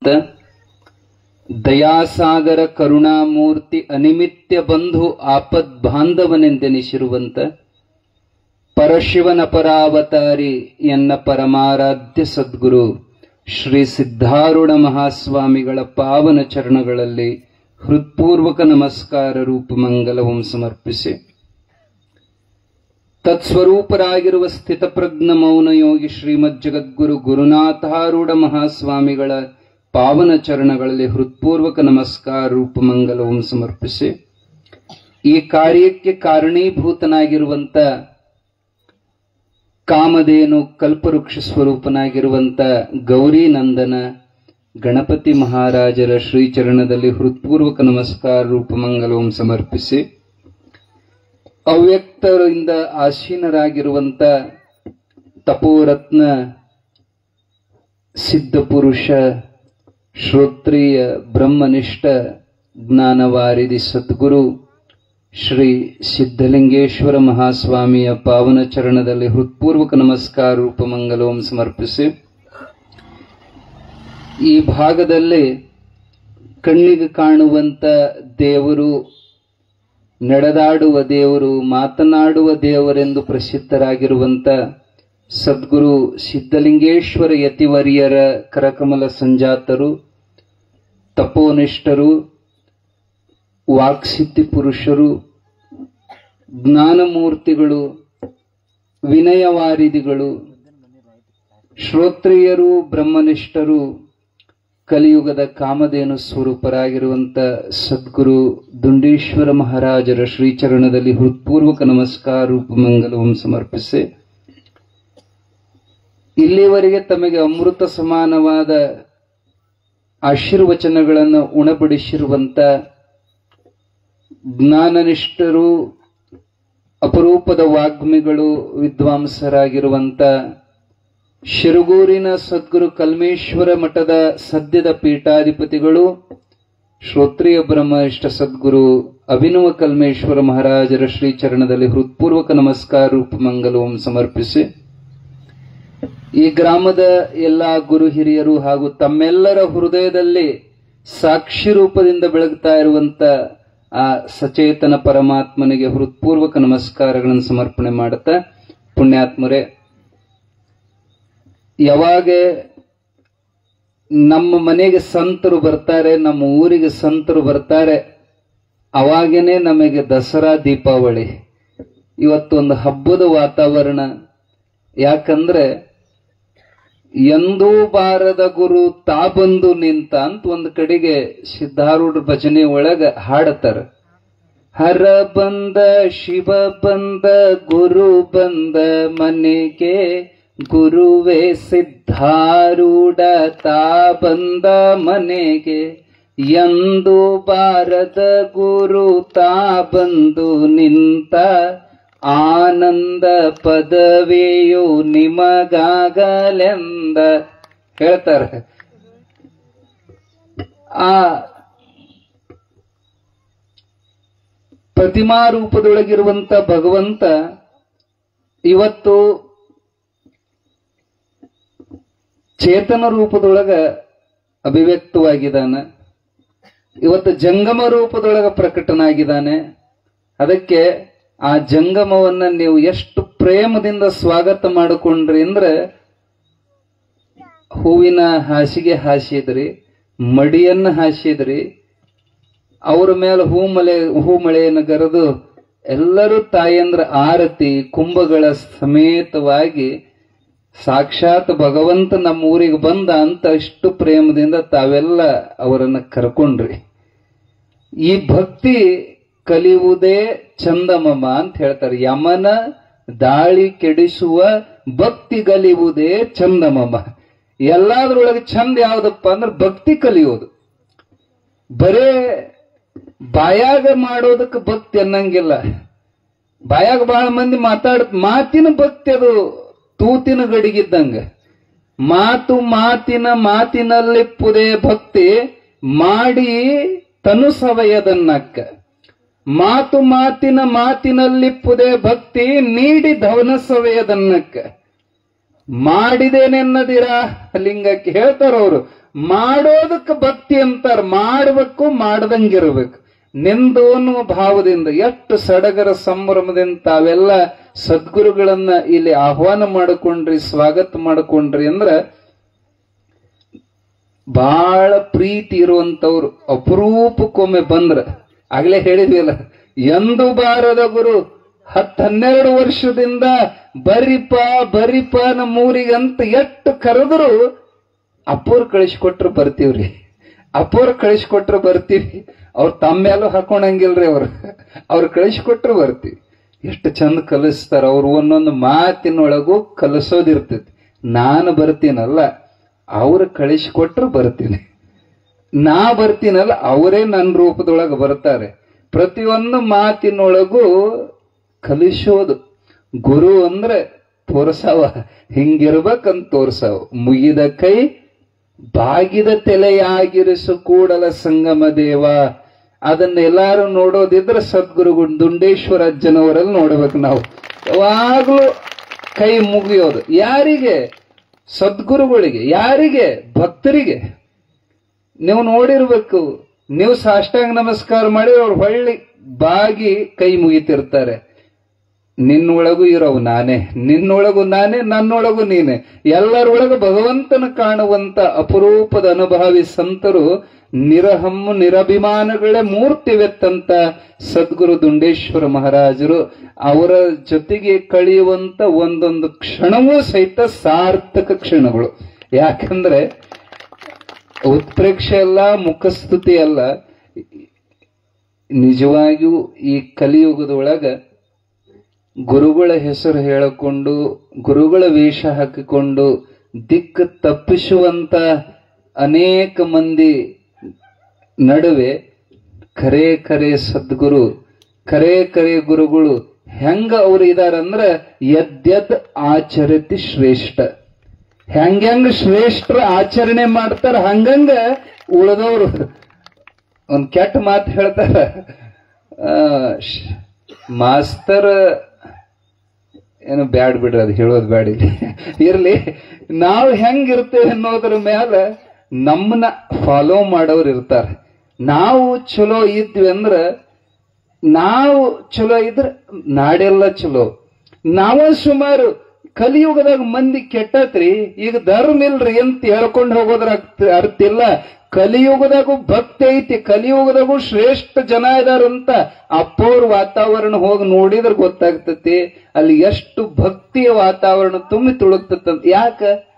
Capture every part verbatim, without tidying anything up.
ದಯಾಸಾಗರ ಕರುಣಾಮೂರ್ತಿ ಅನಿಮಿತ್ಯ ಬಂಧು ಆಪದ್ ಬಾಂಧವನೆಂದೆನಿಸಿರುವಂತ ಪರಶಿವನ ಪರಾವತಾರಿ ಎನ್ನ ಪರಮಾರಾಧ್ಯ ಸದ್ಗುರು ಶ್ರೀ ಸಿದ್ಧಾರೂಢ ಮಹಾಸ್ವಾಮಿಗಳ ಪಾವನ ಚರಣಗಳಲ್ಲಿ ಹೃತ್ಪೂರ್ವಕ ನಮಸ್ಕಾರ ರೂಪಮಂಗಲವಂ ಸಮರ್ಪಿಸಿ, ತತ್ಸ್ವರೂಪರಾಗಿರುವ ಸ್ಥಿತಪ್ರಜ್ಞ ಮೌನ ಯೋಗಿ ಶ್ರೀಮದ್ ಜಗದ್ಗುರು ಗುರುನಾಥಾರೂಢ ಮಹಾಸ್ವಾಮಿಗಳ ಪಾವನ ಚರಣಗಳಲ್ಲಿ ಹೃತ್ಪೂರ್ವಕ ನಮಸ್ಕಾರ ರೂಪಮಂಗಲವಂ ಸಮರ್ಪಿಸಿ, ಈ ಕಾರ್ಯಕ್ಕೆ ಕಾರಣೀಭೂತನಾಗಿರುವಂತ ಕಾಮಧೇನು ಕಲ್ಪವೃಕ್ಷ ಸ್ವರೂಪನಾಗಿರುವಂತ ಗೌರಿ ನಂದನ ಗಣಪತಿ ಮಹಾರಾಜರ ಶ್ರೀಚರಣದಲ್ಲಿ ಹೃತ್ಪೂರ್ವಕ ನಮಸ್ಕಾರ ರೂಪಮಂಗಲವಂ ಸಮರ್ಪಿಸಿ, ಅವ್ಯಕ್ತರಿಂದ ಆಸೀನರಾಗಿರುವಂತ ತಪೋರತ್ನ ಸಿದ್ಧಪುರುಷ ಶ್ರೋತ್ರಿಯ ಬ್ರಹ್ಮನಿಷ್ಠ ಜ್ಞಾನವಾರಿಧಿ ಸದ್ಗುರು ಶ್ರೀ ಸಿದ್ಧಲಿಂಗೇಶ್ವರ ಮಹಾಸ್ವಾಮಿಯ ಪಾವನ ಚರಣದಲ್ಲಿ ಹೃತ್ಪೂರ್ವಕ ನಮಸ್ಕಾರ ರೂಪಮಂಗಲವಂ ಸಮರ್ಪಿಸಿ, ಈ ಭಾಗದಲ್ಲಿ ಕಣ್ಣಿಗೆ ಕಾಣುವಂತ ದೇವರು, ನಡೆದಾಡುವ ದೇವರು, ಮಾತನಾಡುವ ದೇವರೆಂದು ಪ್ರಸಿದ್ಧರಾಗಿರುವಂತ ಸದ್ಗುರು ಸಿದ್ಧಲಿಂಗೇಶ್ವರ ಯತಿವರ್ಯರ ಕರಕಮಲ ಸಂಜಾತರು, ತಪೋನಿಷ್ಠರು, ವಾಕ್ಸಿದ್ಧಿ ಪುರುಷರು, ಜ್ಞಾನಮೂರ್ತಿಗಳು, ವಿನಯವಾರಿಧಿಗಳು, ಶ್ರೋತ್ರಿಯರು, ಬ್ರಹ್ಮನಿಷ್ಠರು, ಕಲಿಯುಗದ ಕಾಮಧೇನು ಸ್ವರೂಪರಾಗಿರುವಂತ ಸದ್ಗುರು ದುಂಡೀಶ್ವರ ಮಹಾರಾಜರ ಶ್ರೀಚರಣದಲ್ಲಿ ಹೃತ್ಪೂರ್ವಕ ನಮಸ್ಕಾರ ರೂಪಮಂಗಲವಂ ಸಮರ್ಪಿಸಿ, ಇಲ್ಲಿವರೆಗೆ ತಮಗೆ ಅಮೃತ ಸಮಾನವಾದ ಆಶೀರ್ವಚನಗಳನ್ನು ಉಣಬಡಿಸಿರುವಂತ ಜ್ಞಾನನಿಷ್ಠರು, ಅಪರೂಪದ ವಾಗ್ಮಿಗಳು, ವಿದ್ವಾಂಸರಾಗಿರುವಂತ ಶಿರಗೂರಿನ ಸದ್ಗುರು ಕಲ್ಮೇಶ್ವರ ಮಠದ ಸದ್ಯದ ಪೀಠಾಧಿಪತಿಗಳು, ಶ್ರೋತ್ರಿಯ ಬ್ರಹ್ಮನಿಷ್ಠ ಸದ್ಗುರು ಅಭಿನವ ಕಲ್ಮೇಶ್ವರ ಮಹಾರಾಜರ ಶ್ರೀಚರಣದಲ್ಲಿ ಹೃತ್ಪೂರ್ವಕ ನಮಸ್ಕಾರ ರೂಪಮಂಗಲವಂ ಸಮರ್ಪಿಸಿ, ಈ ಗ್ರಾಮದ ಎಲ್ಲಾ ಗುರು ಹಿರಿಯರು ಹಾಗೂ ತಮ್ಮೆಲ್ಲರ ಹೃದಯದಲ್ಲಿ ಸಾಕ್ಷಿ ರೂಪದಿಂದ ಬೆಳಗ್ತಾ ಇರುವಂತ ಆ ಸಚೇತನ ಪರಮಾತ್ಮನಿಗೆ ಹೃತ್ಪೂರ್ವಕ ನಮಸ್ಕಾರಗಳನ್ನು ಸಮರ್ಪಣೆ ಮಾಡುತ್ತಾ, ಪುಣ್ಯಾತ್ಮರೇ, ಯಾವಾಗ ನಮ್ಮ ಮನೆಗೆ ಸಂತರು ಬರ್ತಾರೆ, ನಮ್ಮ ಊರಿಗೆ ಸಂತರು ಬರ್ತಾರೆ, ಅವಾಗೇನೆ ನಮಗೆ ದಸರಾ ದೀಪಾವಳಿ. ಇವತ್ತೊಂದು ಹಬ್ಬದ ವಾತಾವರಣ. ಯಾಕಂದ್ರೆ ಎಂದೂ ಬಾರದ ಗುರು ತಾ ಬಂದು ನಿಂತ ಅಂತ ಒಂದು ಕಡೆಗೆ ಸಿದ್ಧಾರೂಢ ಭಜನೆ ಒಳಗ ಹಾಡತಾರ. ಹರ ಬಂದ ಶಿವ ಬಂದ ಗುರು ಬಂದ ಮನೆಗೆ, ಗುರುವೇ ಸಿದ್ಧಾರೂಢ ತಾ ಬಂದ ಮನೆಗೆ, ಎಂದು ಬಾರದ ಗುರು ತಾ ಬಂದು ನಿಂತ, ಆನಂದ ಪದವಿಯು ನಿಮಗಾಗಲೆಂದ ಹೇಳ್ತಾರೆ. ಆ ಪ್ರತಿಮಾ ರೂಪದೊಳಗಿರುವಂತ ಭಗವಂತ ಇವತ್ತು ಚೇತನ ರೂಪದೊಳಗ ಅಭಿವ್ಯಕ್ತವಾಗಿದ್ದಾನೆ, ಇವತ್ತು ಜಂಗಮ ರೂಪದೊಳಗ ಪ್ರಕಟನಾಗಿದ್ದಾನೆ. ಅದಕ್ಕೆ ಆ ಜಂಗಮವನ್ನ ನೀವು ಎಷ್ಟು ಪ್ರೇಮದಿಂದ ಸ್ವಾಗತ ಮಾಡಿಕೊಂಡ್ರಿ ಅಂದ್ರೆ, ಹೂವಿನ ಹಾಸಿಗೆ ಹಾಸಿದ್ರಿ, ಮಡಿಯನ್ನ ಹಾಸಿದ್ರಿ, ಅವ್ರ ಮೇಲೆ ಹೂಮಳೆ ಹೂಮಳೆಯನ್ನು ಗರೆದು ಎಲ್ಲರೂ ತಾಯಂದ್ರ ಆರತಿ ಕುಂಭಗಳ ಸಮೇತವಾಗಿ ಸಾಕ್ಷಾತ್ ಭಗವಂತ ನಮ್ಮ ಊರಿಗೆ ಬಂದ ಅಂತ ಇಷ್ಟು ಪ್ರೇಮದಿಂದ ತಾವೆಲ್ಲ ಅವರನ್ನ ಕರ್ಕೊಂಡ್ರಿ. ಈ ಭಕ್ತಿ ಕಲಿಯುವುದೇ ಚಂದಮಮ ಅಂತ ಹೇಳ್ತಾರೆ. ಯಮನ ದಾಳಿ ಕೆಡಿಸುವ ಭಕ್ತಿ ಕಲಿಯುವುದೇ ಚಂದಮಮ. ಎಲ್ಲಾದ್ರೊಳಗೆ ಚಂದ ಯಾವ್ದಪ್ಪ ಅಂದ್ರೆ ಭಕ್ತಿ ಕಲಿಯೋದು. ಬರೇ ಬಾಯಾಗ ಮಾಡೋದಕ್ಕೆ ಭಕ್ತಿ ಅನ್ನಂಗಿಲ್ಲ. ಬಾಯಾಗ ಬಹಳ ಮಂದಿ ಮಾತಾಡ ಮಾತಿನ ಭಕ್ತಿ ಅದು ತೂತಿನ ಗಡಿಗಿದ್ದಂಗ. ಮಾತು ಮಾತಿನ ಮಾತಿನಲ್ಲಿ ಪುದೇ ಭಕ್ತಿ ಮಾಡಿ ತನು ಸವಯದನ್ನಕ್ಕ. ಮಾತು ಮಾತಿನ ಮಾತಿನಲ್ಲಿ ಪುದೇ ಭಕ್ತಿ ನೀಡಿ ಧವನ ಸವಯದನ್ನಕ್ಕ. ಮಾಡಿದೇನೆನ್ನದಿರಾ ಲಿಂಗಕ್ಕೆ ಹೇಳ್ತಾರವ್ರು. ಮಾಡೋದಕ್ಕೆ ಭಕ್ತಿ ಅಂತಾರ, ಮಾಡ್ಬೇಕು ಮಾಡ್ದಂಗಿರ್ಬೇಕು ನಿಂದು ಅನ್ನುವ ಭಾವದಿಂದ ಎಷ್ಟು ಸಡಗರ ಸಂಭ್ರಮದಿಂದ ತಾವೆಲ್ಲ ಸದ್ಗುರುಗಳನ್ನ ಇಲ್ಲಿ ಆಹ್ವಾನ ಮಾಡಿಕೊಂಡ್ರಿ, ಸ್ವಾಗತ ಮಾಡಿಕೊಂಡ್ರಿ ಅಂದ್ರ ಬಹಳ ಪ್ರೀತಿ ಇರುವಂತವ್ರು. ಅಪರೂಪಕ್ಕೊಮ್ಮೆ ಬಂದ್ರ, ಆಗ್ಲೇ ಹೇಳಿದ್ವಿಲ್ಲ, ಎಂದು ಬಾರದ ಗುರು ಹತ್ ಹನ್ನೆರಡು ವರ್ಷದಿಂದ ಬರಿಪ ಬರಿಪ ನಮ್ಮೂರಿಗಂತ ಎಷ್ಟು ಕರೆದ್ರು ಅಪ್ಪೋರ್ ಕಳಿಸ್ಕೊಟ್ರು ಬರ್ತೀವ್ರಿ, ಅಪ್ಪೋರ್ ಕಳಿಸ್ಕೊಟ್ರು ಬರ್ತೀವಿ. ಅವ್ರು ತಮ್ಮೇಲೂ ಹಾಕೊಂಡಂಗಿಲ್ರಿ, ಅವ್ರು ಅವ್ರು ಕಳಿಸ್ಕೊಟ್ರು ಬರ್ತೀವಿ. ಎಷ್ಟು ಚಂದ ಕಲಿಸ್ತಾರ ಅವ್ರು, ಒಂದೊಂದು ಮಾತಿನೊಳಗೂ ಕಲಿಸೋದಿರ್ತೈತಿ. ನಾನು ಬರ್ತೀನಲ್ಲ, ಅವ್ರು ಕಳಿಸ್ಕೊಟ್ರು ಬರ್ತೀನಿ, ನಾ ಬರ್ತೀನಲ್ಲ ಅವರೇ ನನ್ನ ರೂಪದೊಳಗೆ ಬರ್ತಾರೆ. ಪ್ರತಿಯೊಂದು ಮಾತಿನೊಳಗೂ ಕಲಿಸೋದು. ಗುರು ಅಂದ್ರೆ ತೋರ್ಸವ, ಹಿಂಗಿರ್ಬೇಕಂತ ತೋರ್ಸವ. ಮುಗಿದ ಕೈ ಬಾಗಿದ ತಲೆಯಾಗಿರಿಸು ಕೂಡಲ ಸಂಗಮ ದೇವ. ಅದನ್ನ ಎಲ್ಲಾರು ನೋಡೋದಿದ್ರೆ ಸದ್ಗುರು ದುಂಡೇಶ್ವರ ಅಜ್ಜನವರಲ್ಲಿ ನೋಡ್ಬೇಕು ನಾವು. ಯಾವಾಗ್ಲೂ ಕೈ ಮುಗಿಯೋದು ಯಾರಿಗೆ? ಸದ್ಗುರುಗಳಿಗೆ. ಯಾರಿಗೆ? ಭಕ್ತರಿಗೆ. ನೀವು ನೋಡಿರ್ಬೇಕು, ನೀವು ಸಾಷ್ಟಾಂಗ ನಮಸ್ಕಾರ ಮಾಡಿ ಅವ್ರು ಹೊಳ್ಳಿ ಬಾಗಿ ಕೈ ಮುಗಿತಿರ್ತಾರೆ. ನಿನ್ನೊಳಗೂ ಇರೋವು ನಾನೇ, ನಿನ್ನೊಳಗು ನಾನೇ, ನನ್ನೊಳಗು ನೀನೆ, ಎಲ್ಲರೊಳಗು ಭಗವಂತನ ಕಾಣುವಂತ ಅಪರೂಪದ ಅನುಭಾವಿ ಸಂತರು ನಿರಹಮ್ಮು ನಿರಭಿಮಾನಗಳೇ ಮೂರ್ತಿವೆತ್ತಂತ ಸದ್ಗುರು ದುಂಡೇಶ್ವರ ಮಹಾರಾಜರು. ಅವರ ಜೊತೆಗೆ ಕಳೆಯುವಂತ ಒಂದೊಂದು ಕ್ಷಣವೂ ಸಹಿತ ಸಾರ್ಥಕ ಕ್ಷಣಗಳು. ಯಾಕಂದ್ರೆ ಉತ್ಪ್ರೇಕ್ಷೆ ಅಲ್ಲ, ಮುಖಸ್ತುತಿ ಅಲ್ಲ. ನಿಜವಾಗಿಯೂ ಈ ಕಲಿಯುಗದೊಳಗ ಗುರುಗಳ ಹೆಸರು ಹೇಳಿಕೊಂಡು, ಗುರುಗಳ ವೇಷ ಹಾಕಿಕೊಂಡು ದಿಕ್ಕು ತಪ್ಪಿಸುವಂತ ಅನೇಕ ಮಂದಿ ನಡುವೆ ಖರೇ ಖರೇ ಸದ್ಗುರು, ಖರೇ ಖರೇ ಗುರುಗಳು ಹೆಂಗ ಅವ್ರು ಇದಾರಂದ್ರ ಯದ್ಯದ್ ಆಚರತಿ ಶ್ರೇಷ್ಠ. ಹೆಂಗ ಶ್ರೇಷ್ಠರ ಆಚರಣೆ ಮಾಡ್ತಾರ ಹಂಗಂಗ ಉಳಿದವರು. ಒಂದ್ ಕೆಟ್ಟ ಮಾತು ಹೇಳ್ತಾರ, ಮಾಸ್ತರ್ ಏನು ಬ್ಯಾಡ್ ಬಿಡ್ರಿ, ಅದು ಹೇಳೋದು ಬ್ಯಾಡ ಇರ್ಲಿ. ನಾವು ಹೆಂಗಿರ್ತೇವೆ ಅನ್ನೋದ್ರ ಮೇಲೆ ನಮ್ಮನ್ನ ಫಾಲೋ ಮಾಡೋರು ಇರ್ತಾರೆ. ನಾವು ಚಲೋ ಇದ್ವಿ ಅಂದ್ರ, ನಾವು ಚಲೋ ಇದ್ರ ನಾಡೆಲ್ಲ ಚಲೋ. ನಾವ ಸುಮಾರು ಕಲಿಯುಗದಾಗ ಮಂದಿ ಕೆಟ್ಟತ್ರಿ, ಈಗ ಧರ್ಮ ಇಲ್ರಿ ಅಂತ ಹೇಳ್ಕೊಂಡು ಹೋಗೋದ್ರ ಅರ್ಥ ಇಲ್ಲ. ಕಲಿಯುಗದಾಗೂ ಭಕ್ತಿ ಐತಿ, ಕಲಿಯುಗದಾಗೂ ಶ್ರೇಷ್ಠ ಜನ ಇದಾರಂತ ಅಪ್ಪವ್ರ ವಾತಾವರಣ ಹೋಗಿ ನೋಡಿದ್ರೆ ಗೊತ್ತಾಗ್ತತಿ ಅಲ್ಲಿ ಎಷ್ಟು ಭಕ್ತಿಯ ವಾತಾವರಣ ತುಂಬಿ ತುಳುಕ್ತಂತ. ಯಾಕ?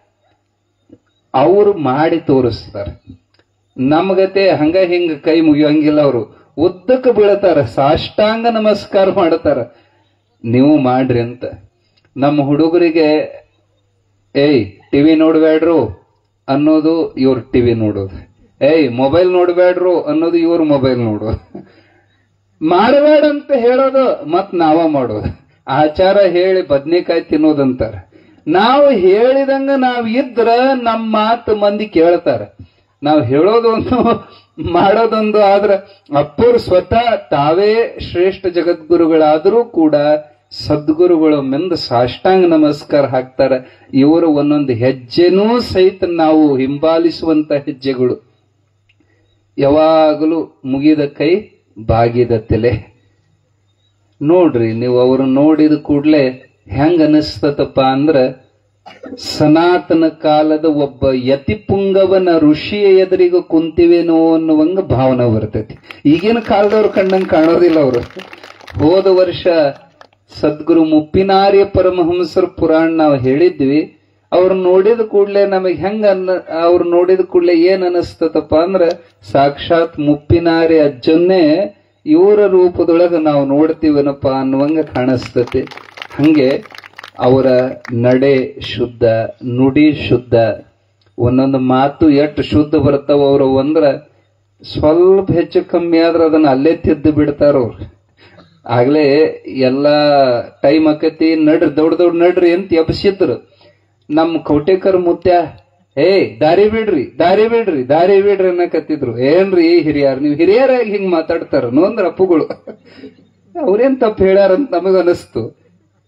ಅವರು ಮಾಡಿ ತೋರಿಸ್ತಾರೆ. ನಮ್ಗತೆ ಹಂಗ ಹಿಂಗ ಕೈ ಮುಗಿಯೋಂಗಿಲ್ಲ. ಅವರು ಉದ್ದಕ್ಕೆ ಬೀಳ್ತಾರ, ಸಾಷ್ಟಾಂಗ ನಮಸ್ಕಾರ ಮಾಡ್ತಾರ. ನೀವು ಮಾಡ್ರಿ ಅಂತ. ನಮ್ಮ ಹುಡುಗರಿಗೆ ಏಯ್ ಟಿವಿ ನೋಡ್ಬೇಡ್ರು ಅನ್ನೋದು ಇವ್ರ ಟಿವಿ ನೋಡೋದು, ಏಯ್ ಮೊಬೈಲ್ ನೋಡ್ಬೇಡ್ರು ಅನ್ನೋದು ಇವ್ರ ಮೊಬೈಲ್ ನೋಡೋದು. ಮಾಡಬೇಡ ಅಂತ ಹೇಳೋದು ಮತ್ ನಾವ ಮಾಡೋದು. ಆಚಾರ ಹೇಳಿ ಬದ್ನೇಕಾಯಿ ತಿನ್ನೋದಂತಾರ. ನಾವು ಹೇಳಿದಂಗ ನಾವ್ ಇದ್ರ ನಮ್ಮ ಮಾತು ಮಂದಿ ಕೇಳ್ತಾರೆ. ನಾವು ಹೇಳೋದೊಂದು ಮಾಡೋದೊಂದು. ಆದ್ರ ಅಪ್ಪರು ಸ್ವತಃ ತಾವೇ ಶ್ರೇಷ್ಠ ಜಗದ್ಗುರುಗಳಾದರೂ ಕೂಡ ಸದ್ಗುರುಗಳ ಮೆಂದು ಸಾಷ್ಟಾಂಗ ನಮಸ್ಕಾರ ಹಾಕ್ತಾರೆ. ಇವರು ಒಂದೊಂದು ಹೆಜ್ಜೆನೂ ಸಹಿತ ನಾವು ಹಿಂಬಾಲಿಸುವಂತ ಹೆಜ್ಜೆಗಳು. ಯಾವಾಗಲೂ ಮುಗಿದ ಕೈ ಬಾಗಿದ ತಲೆ. ನೋಡ್ರಿ ನೀವು ಅವರು ನೋಡಿದ ಕೂಡ್ಲೆ ಹೆಂಗ ಅನಿಸ್ತತಪ್ಪ ಅಂದ್ರ, ಸನಾತನ ಕಾಲದ ಒಬ್ಬ ಯತಿಪುಂಗವನ ಋಷಿಯ ಎದುರಿಗೆ ಕುಂತಿವೇನೋ ಅನ್ನುವಂಗ ಭಾವನೆ ಬರ್ತೈತಿ. ಈಗಿನ ಕಾಲದವ್ರು ಕಂಡಂಗೆ ಕಾಣೋದಿಲ್ಲ ಅವರು. ಹೋದ ವರ್ಷ ಸದ್ಗುರು ಮುಪ್ಪಿನಾರ್ಯ ಪರಮಹಂಸರ ಪುರಾಣ ನಾವು ಹೇಳಿದ್ವಿ. ಅವ್ರು ನೋಡಿದ ಕೂಡ್ಲೆ ನಮಗೆ ಹೆಂಗ ಅನ್ನ ಅವ್ರು ನೋಡಿದ ಕೂಡ್ಲೆ ಏನ್ ಅನಿಸ್ತತಪ್ಪ ಅಂದ್ರ, ಸಾಕ್ಷಾತ್ ಮುಪ್ಪಿನಾರ್ಯ ಅಜ್ಜನ್ನೇ ಇವರ ರೂಪದೊಳಗ ನಾವು ನೋಡ್ತೀವನಪ್ಪ ಅನ್ನುವಂಗ ಕಾಣಿಸ್ತತಿ. ಹಂಗೆ ಅವರ ನಡೆ ಶುದ್ಧ, ನುಡಿ ಶುದ್ಧ, ಒಂದೊಂದು ಮಾತು ಎಷ್ಟು ಶುದ್ಧ ಬರ್ತಾವ ಅವರು ಅಂದ್ರ ಸ್ವಲ್ಪ ಹೆಚ್ಚು ಕಮ್ಮಿ ಆದ್ರೆ ಅದನ್ನ ಅಲ್ಲೇ ತಿದ್ದು ಬಿಡ್ತಾರ ಅವ್ರು. ಆಗ್ಲೇ ಎಲ್ಲಾ ಟೈಮ್ ಆಕತಿ, ನಡ್ರಿ ದೌಡ್ ದೌಡ್ ನಡ್ರಿ ಅಂತ ಎಬ್ಸಿದ್ರು. ನಮ್ ಕೌಟೇಕರ್ ಮುತ್ಯ ಏ ದಾರಿ ಬಿಡ್ರಿ ದಾರಿ ಬಿಡ್ರಿ ದಾರಿ ಬಿಡ್ರಿ ಅನ್ನಕತ್ತಿದ್ರು. ಏನ್ರಿ ಹಿರಿಯಾರ್, ನೀವು ಹಿರಿಯರಾಗಿ ಹಿಂಗ್ ಮಾತಾಡ್ತಾರ ಅಂದ್ರ ಅಪ್ಪುಗಳು. ಅವ್ರೇನ್ ತಪ್ಪು ಹೇಳ್ಯಾರಂತ ನಮಗ ಅನಿಸ್ತು.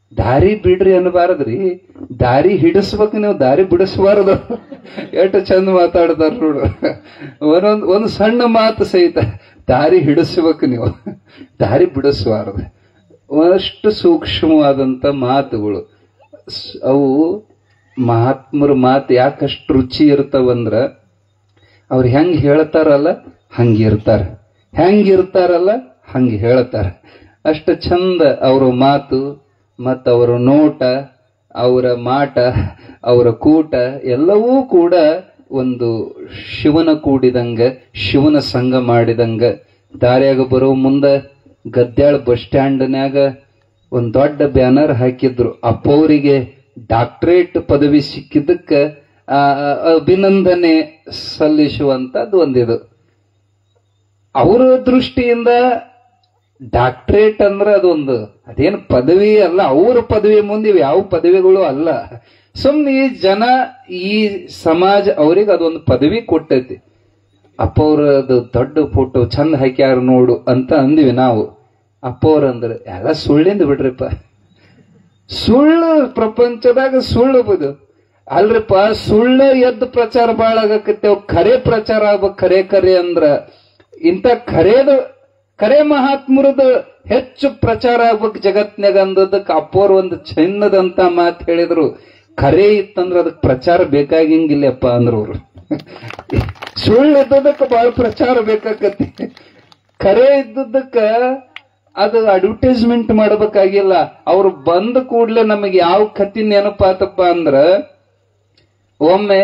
ದಾರಿ ಬಿಡ್ರಿ ಅನ್ನಬಾರದ್ರಿ, ದಾರಿ ಹಿಡಿಸ್ಬೇಕು ನೀವು, ದಾರಿ ಬಿಡಿಸ್ಬಾರದು. ಎಷ್ಟು ಚಂದ ಮಾತಾಡ್ತಾರ ನೋಡು. ಒಂದೊಂದ್ ಒಂದು ಸಣ್ಣ ಮಾತು ಸಹಿತ ದಾರಿ ಹಿಡಿಸ್ಬೇಕು ನೀವು, ದಾರಿ ಬಿಡಿಸ್ಬಾರದು. ಅಷ್ಟು ಸೂಕ್ಷ್ಮವಾದಂತ ಮಾತುಗಳು ಅವು. ಮಹಾತ್ಮರ ಮಾತು ಯಾಕಷ್ಟು ರುಚಿ ಇರ್ತಾವಂದ್ರ ಅವ್ರು ಹೆಂಗ್ ಹೇಳ್ತಾರಲ್ಲ ಹಂಗಿರ್ತಾರ, ಹೆಂಗಿರ್ತಾರಲ್ಲ ಹಂಗ ಹೇಳ್ತಾರ. ಅಷ್ಟು ಚಂದ ಅವರ ಮಾತು ಮತ್ತು ಅವರ ನೋಟ, ಅವರ ಮಾಟ, ಅವರ ಕೂಟ ಎಲ್ಲವೂ ಕೂಡ ಒಂದು ಶಿವನ ಕೂಡಿದಂಗ, ಶಿವನ ಸಂಘ ಮಾಡಿದಂಗ. ದಾರ್ಯಾಗ ಬರೋ ಮುಂದ ಗದ್ಯಾಳ ಬಸ್ ಸ್ಟ್ಯಾಂಡ್ನ್ಯಾಗ ಒಂದ್ ದೊಡ್ಡ ಬ್ಯಾನರ್ ಹಾಕಿದ್ರು, ಅಪ್ಪವರಿಗೆ ಡಾಕ್ಟರೇಟ್ ಪದವಿ ಸಿಕ್ಕಿದ್ದಕ್ಕ ಅಭಿನಂದನೆ ಸಲ್ಲಿಸುವಂತದ್ದು ಒಂದಿದು. ಅವರ ದೃಷ್ಟಿಯಿಂದ ಡಾಕ್ಟರೇಟ್ ಅಂದ್ರೆ ಅದೊಂದು ಅದೇನು ಪದವಿ ಅಲ್ಲ, ಅವ್ರ ಪದವಿ ಮುಂದೆ ಯಾವ ಪದವಿಗಳು ಅಲ್ಲ. ಸುಮ್ಮನೆ ಈ ಜನ ಈ ಸಮಾಜ ಅವ್ರಿಗೆ ಅದೊಂದು ಪದವಿ ಕೊಟ್ಟೈತಿ. ಅಪ್ಪ ಅವ್ರದ್ದು ದೊಡ್ಡ ಫೋಟೋ ಚಂದ ಹಾಕ್ಯಾರ ನೋಡು ಅಂತ ಅಂದಿವಿ ನಾವು. ಅಪ್ಪ ಅವ್ರಂದ್ರೆ ಎಲ್ಲ ಸುಳ್ಳಿಂದ ಬಿಡ್ರಿಪ್ಪ, ಸುಳ್ಳು ಪ್ರಪಂಚದಾಗ ಸುಳ್ಳು ಬದು ಅಲ್ರಿಪ್ಪ. ಸುಳ್ಳು ಎದ್ದು ಪ್ರಚಾರ ಬಾಳ ಆಗಕತ್ತೇವ್, ಖರೆ ಪ್ರಚಾರ ಆಗ್ಬೇಕು. ಖರೆ ಖರೆ ಅಂದ್ರ ಇಂಥ ಖರೇದ ಖರೆ ಮಹಾತ್ಮರದ ಹೆಚ್ಚು ಪ್ರಚಾರ ಆಗ್ಬೇಕು ಜಗತ್ನ್ಯಾಗ ಅಂದದಕ್ಕೆ ಅಪ್ಪೋರ್ ಒಂದು ಚಿನ್ನದಂತ ಮಾತು ಹೇಳಿದ್ರು. ಖರೆ ಇತ್ತಂದ್ರ ಅದಕ್ಕೆ ಪ್ರಚಾರ ಬೇಕಾಗಿಂಗಿಲ್ಲಪ್ಪ ಅಂದ್ರು ಅವ್ರು. ಸುಳ್ಳು ಇದ್ದದಕ್ಕೆ ಬಹಳ ಪ್ರಚಾರ ಬೇಕಾಕತಿ, ಖರೆ ಇದ್ದದಕ್ಕ ಅದು ಅಡ್ವರ್ಟೈಸ್ಮೆಂಟ್ ಮಾಡಬೇಕಾಗಿಲ್ಲ. ಅವ್ರು ಬಂದ ಕೂಡ್ಲೆ ನಮಗೆ ಯಾವ ಕತಿ ನೆನಪಾತಪ್ಪ ಅಂದ್ರ, ಒಮ್ಮೆ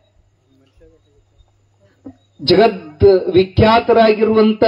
ಜಗದ್ ವಿಖ್ಯಾತರಾಗಿರುವಂತ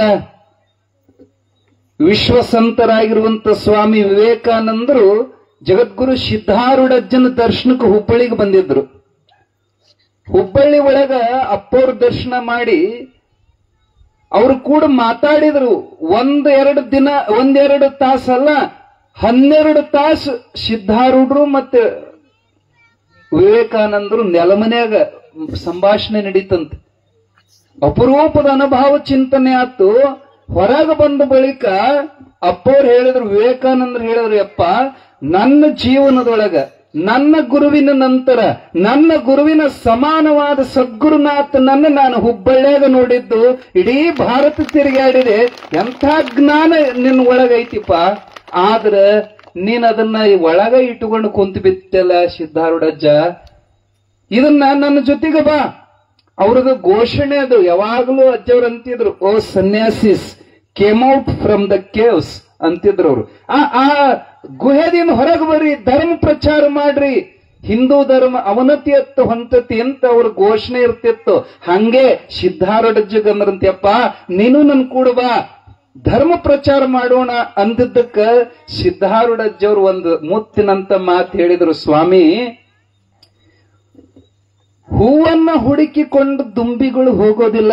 ವಿಶ್ವಸಂತರಾಗಿರುವಂತ ಸ್ವಾಮಿ ವಿವೇಕಾನಂದರು ಜಗದ್ಗುರು ಸಿದ್ಧಾರೂಢಜ್ಜನ ದರ್ಶನಕ್ಕೆ ಹುಬ್ಬಳ್ಳಿಗೆ ಬಂದಿದ್ರು. ಹುಬ್ಬಳ್ಳಿ ಒಳಗ ಅಪ್ಪವ್ರ ದರ್ಶನ ಮಾಡಿ ಅವರು ಕೂಡ ಮಾತಾಡಿದ್ರು. ಒಂದ್ ಎರಡು ದಿನ ಒಂದೆರಡು ತಾಸಲ್ಲ, ಹನ್ನೆರಡು ತಾಸು ಸಿದ್ಧಾರೂಢರು ಮತ್ತೆ ವಿವೇಕಾನಂದರು ನೆಲಮನ್ಯಾಗ ಸಂಭಾಷಣೆ ನಡೀತಂತೆ. ಅಪರೂಪದ ಅನುಭವ ಚಿಂತನೆ ಆತು. ಹೊರಗೆ ಬಂದ ಬಳಿಕ ಅಪ್ಪವ್ರು ಹೇಳಿದ್ರು, ವಿವೇಕಾನಂದರು ಹೇಳಿದ್ರು, ಯಪ್ಪ ನನ್ನ ಜೀವನದೊಳಗ ನನ್ನ ಗುರುವಿನ ನಂತರ ನನ್ನ ಗುರುವಿನ ಸಮಾನವಾದ ಸದ್ಗುರುನಾಥನನ್ನ ನಾನು ಹುಬ್ಬಳ್ಳಿಯಾಗ ನೋಡಿದ್ದು, ಇಡೀ ಭಾರತ ತಿರುಗಾಡಿದೆ. ಎಂಥ ಜ್ಞಾನ ನಿನ್ನ ಒಳಗೈತಿಪ್ಪ, ಆದ್ರ ನೀನ್ ಅದನ್ನ ಒಳಗ ಇಟ್ಟುಕೊಂಡು ಕುಂತು ಬಿತ್ತಲ್ಲ ಸಿದ್ಧಾರೂಢಜ್ಜ, ಇದನ್ನ ನನ್ನ ಜೊತೆಗೆ ಬಾ. ಅವ್ರದ್ದು ಘೋಷಣೆ ಅದು. ಯಾವಾಗಲೂ ಅಜ್ಜವ್ರು ಅಂತಿದ್ರು, oh sannyasis came out from the caves ಅಂತಿದ್ರು ಅವರು. ಆ ಆ ಗುಹೆದಿಂದ ಹೊರಗೆ ಬರ್ರಿ, ಧರ್ಮ ಪ್ರಚಾರ ಮಾಡ್ರಿ, ಹಿಂದೂ ಧರ್ಮ ಅವನತಿಯತ್ತು ಹೊಂತತಿ ಅಂತ ಅವ್ರ ಘೋಷಣೆ ಇರ್ತಿತ್ತು. ಹಂಗೆ ಸಿದ್ಧಾರೂಢಜ್ಜಗಂದ್ರಂತಪ್ಪ ನೀನು ನನ್ ಕೂಡ ಬಾ, ಧರ್ಮ ಪ್ರಚಾರ ಮಾಡೋಣ ಅಂದಿದ್ದಕ್ಕ ಸಿದ್ಧಾರೂಢಜ್ಜವ್ರು ಒಂದು ಮುತ್ತಿನಂತ ಮಾತು ಹೇಳಿದ್ರು, ಸ್ವಾಮಿ ಹೂವನ್ನ ಹುಡುಕಿಕೊಂಡು ದುಂಬಿಗಳು ಹೋಗೋದಿಲ್ಲ,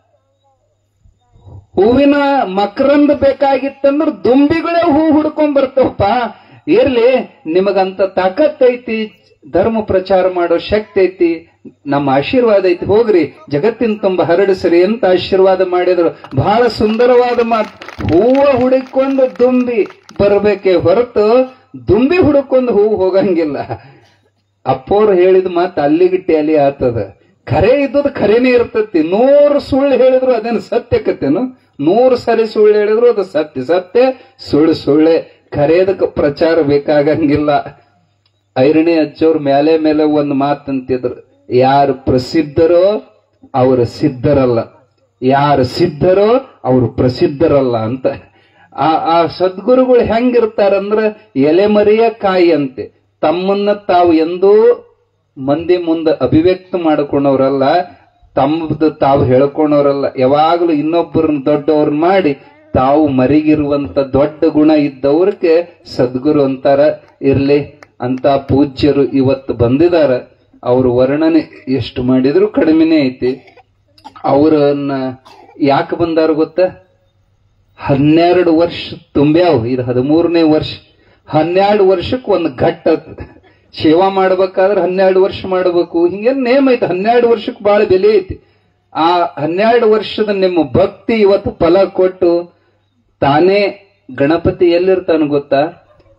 ಹೂವಿನ ಮಕರಂದ ಬೇಕಾಗಿತ್ತಂದ್ರೆ ದುಂಬಿಗಳೇ ಹೂ ಹುಡ್ಕೊಂಡ್ ಬರ್ತವಪ್ಪ. ಇರ್ಲಿ, ನಿಮಗಂತ ತಾಕತ್ ಐತಿ, ಧರ್ಮ ಪ್ರಚಾರ ಮಾಡೋ ಶಕ್ತಿ ಐತಿ, ನಮ್ಮ ಆಶೀರ್ವಾದ ಐತಿ, ಹೋಗ್ರಿ ಜಗತ್ತಿನ ತುಂಬ ಹರಡಿಸ್ರಿ ಅಂತ ಆಶೀರ್ವಾದ ಮಾಡಿದ್ರು. ಬಹಳ ಸುಂದರವಾದ ಮಾತು. ಹೂವ ಹುಡುಕೊಂಡು ದುಂಬಿ ಬರ್ಬೇಕೆ ಹೊರತು ದುಂಬಿ ಹುಡುಕೊಂಡು ಹೂ ಹೋಗಂಗಿಲ್ಲ. ಅಪ್ಪೋರು ಹೇಳಿದ ಮಾತು ಅಲ್ಲಿಗಿಟ್ಟಿ ಅಲ್ಲಿ ಆತದ. ಖರೆ ಇದ್ದದ್ದು ಖರೇನೇ ಇರ್ತತಿ. ನೂರು ಸುಳ್ಳು ಹೇಳಿದ್ರು ಅದೇನು ಸತ್ಯಕತ್ತೇನು? ನೂರು ಸರಿ ಸುಳ್ಳು ಹೇಳಿದ್ರು ಅದು ಸತ್ಯ ಸತ್ಯ, ಸುಳ್ಳು ಸುಳ್ಳೆ. ಖರೇದಕ್ಕೆ ಪ್ರಚಾರ ಬೇಕಾಗಂಗಿಲ್ಲ. ಐರಣಿ ಅಜ್ಜವ್ರ ಮೇಲೆ ಮೇಲೆ ಒಂದು ಮಾತಂತಿದ್ರು, ಯಾರು ಪ್ರಸಿದ್ಧರೋ ಅವರು ಸಿದ್ಧರಲ್ಲ, ಯಾರು ಸಿದ್ಧರೋ ಅವರು ಪ್ರಸಿದ್ಧರಲ್ಲ ಅಂತ. ಆ ಆ ಸದ್ಗುರುಗಳು ಹೆಂಗಿರ್ತಾರಂದ್ರ ಎಲೆಮರಿಯ ಕಾಯಿ ಅಂತೆ. ತಮ್ಮನ್ನ ತಾವು ಎಂದೂ ಮಂದಿ ಮುಂದೆ ಅಭಿವ್ಯಕ್ತ ಮಾಡಿಕೊಂಡವ್ರಲ್ಲ, ತಮ್ಮದು ತಾವು ಹೇಳ್ಕೊಂಡವ್ರಲ್ಲ. ಯಾವಾಗಲೂ ಇನ್ನೊಬ್ಬರನ್ನ ದೊಡ್ಡವ್ರನ್ನ ಮಾಡಿ ತಾವು ಮರಿಗಿರುವಂತ ದೊಡ್ಡ ಗುಣ ಇದ್ದವ್ರಿಗೆ ಸದ್ಗುರು ಅಂತಾರ. ಇರ್ಲಿ, ಅಂತ ಪೂಜ್ಯರು ಇವತ್ತು ಬಂದಿದಾರ. ಅವ್ರ ವರ್ಣನೆ ಎಷ್ಟು ಮಾಡಿದ್ರು ಕಡಿಮೆನೇ ಐತಿ. ಅವರನ್ನ ಯಾಕೆ ಬಂದಾರ ಗೊತ್ತ? ಹನ್ನೆರಡು ವರ್ಷ ತುಂಬ್ಯಾವ್, ಇದು ಹದಿಮೂರನೇ ವರ್ಷ. ಹನ್ನೆರಡು ವರ್ಷಕ್ಕೆ ಒಂದು ಘಟ್ಟ ಸೇವಾ ಮಾಡ್ಬೇಕಾದ್ರೆ ಹನ್ನೆರಡು ವರ್ಷ ಮಾಡಬೇಕು, ಹಿಂಗೇನ್ ನೇಮ ಐತಿ. ಹನ್ನೆರಡು ವರ್ಷಕ್ಕೆ ಬಹಳ ಬೆಲೆ ಐತಿ. ಆ ಹನ್ನೆರಡು ವರ್ಷದ ನಿಮ್ಮ ಭಕ್ತಿ ಇವತ್ತು ಫಲ ಕೊಟ್ಟು ತಾನೇ ಗಣಪತಿ ಎಲ್ಲಿರ್ತಾನ ಗೊತ್ತಾ?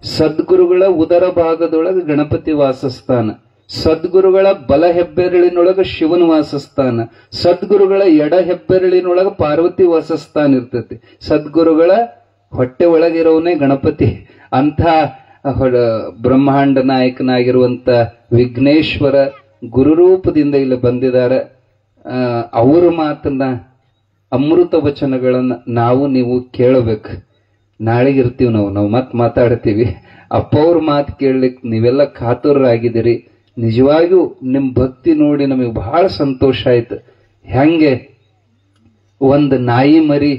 ಸದ್ಗುರುಗಳ ಉದರ ಭಾಗದೊಳಗೆ ಗಣಪತಿ ವಾಸಸ್ಥಾನ, ಸದ್ಗುರುಗಳ ಬಲ ಹೆಬ್ಬೆರಳಿನೊಳಗ ಶಿವನ ವಾಸಸ್ಥಾನ, ಸದ್ಗುರುಗಳ ಎಡ ಹೆಬ್ಬೆರಳಿನೊಳಗ ಪಾರ್ವತಿ ವಾಸಸ್ಥಾನ ಇರ್ತೈತಿ. ಸದ್ಗುರುಗಳ ಹೊಟ್ಟೆ ಒಳಗಿರೋವನೇ ಗಣಪತಿ. ಅಂಥ ಬ್ರಹ್ಮಾಂಡ ನಾಯಕನಾಗಿರುವಂತ ವಿಘ್ನೇಶ್ವರ ಗುರುರೂಪದಿಂದ ಇಲ್ಲಿ ಬಂದಿದ್ದಾರೆ. ಅವರ ಮಾತನ್ನ, ಅಮೃತ ವಚನಗಳನ್ನ ನಾವು ನೀವು ಕೇಳಬೇಕು. ನಾಳೆಗೆ ಇರ್ತೀವಿ ನಾವು ನಾವು ಮತ್ತೆ ಮಾತಾಡ್ತೀವಿ. ಅಪ್ಪ ಅವ್ರ ಮಾತು ಕೇಳಲಿಕ್ಕೆ ನೀವೆಲ್ಲ ಕಾತುರರಾಗಿದ್ದೀರಿ. ನಿಜವಾಗಿಯೂ ನಿಮ್ ಭಕ್ತಿ ನೋಡಿ ನಮಗೆ ಬಹಳ ಸಂತೋಷ ಆಯ್ತು. ಹೆಂಗೆ ಒಂದು ನಾಯಿ ಮರಿ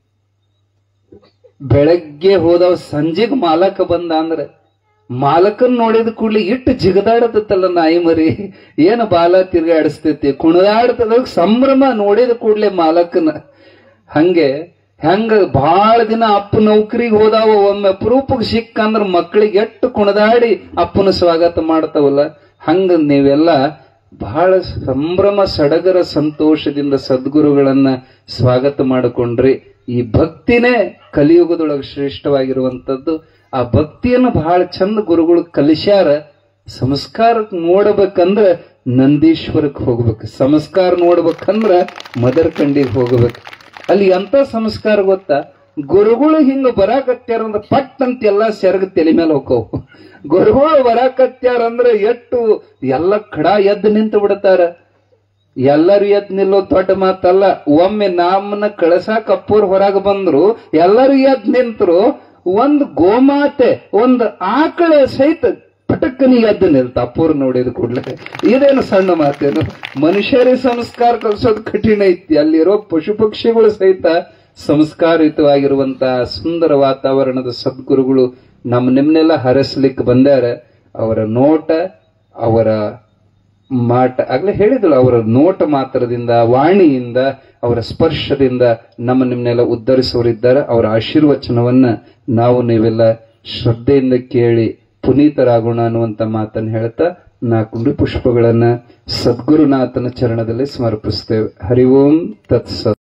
ಬೆಳಗ್ಗೆ ಹೋದವ್ ಸಂಜೆಗ್ ಮಾಲಕ ಬಂದ ಅಂದ್ರೆ ಮಾಲಕನ್ ನೋಡಿದ ಕೂಡ್ಲಿ ಇಟ್ಟು ಜಿಗದಾಡತಲ್ಲ ನಾಯಿ ಮರಿ. ಏನು ಬಾಲ ತಿರ್ಗಾಡಿಸ್ತೈತಿ, ಕುಣದಾಡ್ತದ, ಸಂಭ್ರಮ ನೋಡಿದ ಕೂಡ್ಲೆ ಮಾಲಕನ. ಹಂಗೆ ಹೆಂಗ ಬಹಳ ದಿನ ಅಪ್ಪ ನೌಕರಿಗೆ ಹೋದಾವ, ಒಮ್ಮೆ ಅಪರೂಪಕ್ಕೆ ಸಿಕ್ಕಂದ್ರ ಮಕ್ಕಳಿಗೆ ಎಷ್ಟು ಕುಣದಾಡಿ ಅಪ್ಪನ ಸ್ವಾಗತ ಮಾಡ್ತಾವಲ್ಲ, ಹಂಗ ನೀವೆಲ್ಲ ಬಹಳ ಸಂಭ್ರಮ ಸಡಗರ ಸಂತೋಷದಿಂದ ಸದ್ಗುರುಗಳನ್ನ ಸ್ವಾಗತ ಮಾಡಿಕೊಂಡ್ರಿ. ಈ ಭಕ್ತಿನೇ ಕಲಿಯುಗದೊಳಗೆ ಶ್ರೇಷ್ಠವಾಗಿರುವಂತದ್ದು. ಆ ಭಕ್ತಿಯನ್ನು ಬಹಳ ಚಂದ ಗುರುಗಳು ಕಲಿಸ್ಯಾರ. ಸಂಸ್ಕಾರಕ್ಕೆ ನೋಡ್ಬೇಕಂದ್ರ ನಂದೀಶ್ವರಕ್ಕೆ ಹೋಗ್ಬೇಕು, ಸಂಸ್ಕಾರ ನೋಡ್ಬೇಕಂದ್ರ ಮದರ್ಕಂಡಿಗೆ ಹೋಗ್ಬೇಕು. ಅಲ್ಲಿ ಎಂತ ಸಂಸ್ಕಾರ ಗೊತ್ತಾ, ಗುರುಗಳು ಹಿಂಗ ಬರಾಕತ್ಯಾರಂದ್ರ ಪಟ್ ಅಂತ ಎಲ್ಲಾ ಸೆರಗ ತಲೆ ಮೇಲೆ ಹೋಗವು. ಗುರುಗಳು ಬರಾಕತ್ಯಾರಂದ್ರ ಎಷ್ಟು ಎಲ್ಲ ಕಡ ಎದ್ದು ನಿಂತು ಬಿಡ್ತಾರ. ಎಲ್ಲರೂ ಎದ್ ನಿಲ್ಲೋ ದೊಡ್ಡ ಮಾತಲ್ಲ. ಒಮ್ಮೆ ನಮ್ಮನ್ನ ಕಳಸಾಕ ಅಪ್ಪೂರ್ ಹೊರಗೆ ಬಂದ್ರು, ಎಲ್ಲರೂ ಎದ್ ನಿಂತರು. ಒಂದು ಗೋಮಾತೆ, ಒಂದು ಆಕಳ ಸಹಿತ ಪಟಕ್ಕನಿ ಎದ್ದು ನಿಲ್ತ ಅಪ್ಪೂರ್ ನೋಡಿದ ಕೂಡ್ಲೆ. ಇದೇನು ಸಣ್ಣ ಮಾತೇನು? ಮನುಷ್ಯರಿಗೆ ಸಂಸ್ಕಾರ ಕಲಿಸೋದು ಕಠಿಣ ಐತಿ. ಅಲ್ಲಿರೋ ಪಶು ಪಕ್ಷಿಗಳು ಸಹಿತ ಸಂಸ್ಕಾರಯುತವಾಗಿರುವಂತಹ ಸುಂದರ ವಾತಾವರಣದ ಸದ್ಗುರುಗಳು ನಮ್ಮ ನಿಮ್ನೆಲ್ಲ ಹರಸ್ಲಿಕ್ಕೆ ಬಂದಾರ. ಅವರ ನೋಟ, ಅವರ ಮಾಟ, ಆಗ್ಲೇ ಹೇಳಿದಳು, ಅವರ ನೋಟ ಮಾತ್ರದಿಂದ, ವಾಣಿಯಿಂದ, ಅವರ ಸ್ಪರ್ಶದಿಂದ ನಮ್ಮ ನಿಮ್ನೆಲ್ಲ ಉದ್ಧರಿಸೋರಿದ್ದಾರೆ. ಅವರ ಆಶೀರ್ವಚನವನ್ನ ನಾವು ನೀವೆಲ್ಲ ಶ್ರದ್ಧೆಯಿಂದ ಕೇಳಿ ಪುನೀತರಾಗೋಣ ಅನ್ನುವಂತ ಮಾತನ್ನು ಹೇಳ್ತಾ ನಾಲ್ಕು ಪುಷ್ಪಗಳನ್ನ ಸದ್ಗುರುನಾಥನ ಚರಣದಲ್ಲಿ ಸಮರ್ಪಿಸ್ತೇವೆ. ಹರಿ ಓಂ ತತ್ಸತ್.